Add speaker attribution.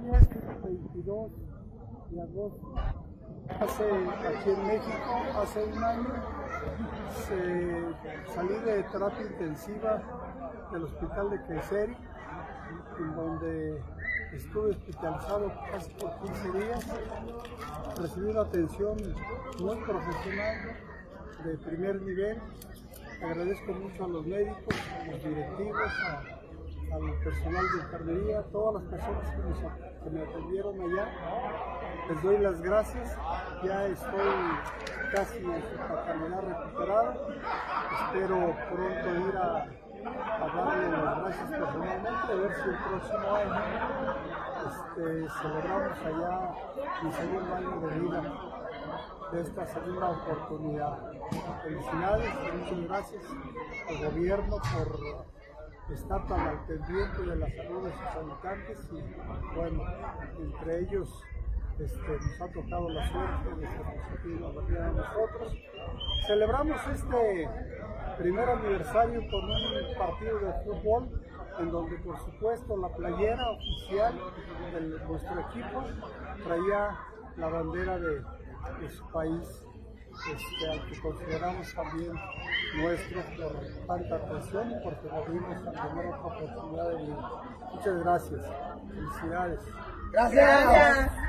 Speaker 1: año 22 de agosto. Aquí en México, hace un año, salí de terapia intensiva del hospital de Queseri, en donde estuve hospitalizado casi por 15 días. Recibí una atención muy profesional, de primer nivel. Agradezco mucho a los médicos, a los directivos, al personal de enfermería, a todas las personas que me atendieron allá. Les doy las gracias. Ya estoy casi en su totalidad recuperado. Espero pronto ir a darle las gracias personalmente, a ver si el próximo año celebramos allá mi segundo año de vida, de esta segunda oportunidad. Felicidades y muchas gracias al gobierno por estar tan al pendiente de la salud de sus habitantes, y bueno, entre ellos nos ha tocado la suerte de que nos a nosotros. Celebramos este primer aniversario con un partido de fútbol, en donde por supuesto la playera oficial de nuestro equipo traía la bandera de su país, al que consideramos también nuestro por tanta atención y porque volvimos a tener otra oportunidad de vida. Muchas gracias. Felicidades.
Speaker 2: Gracias.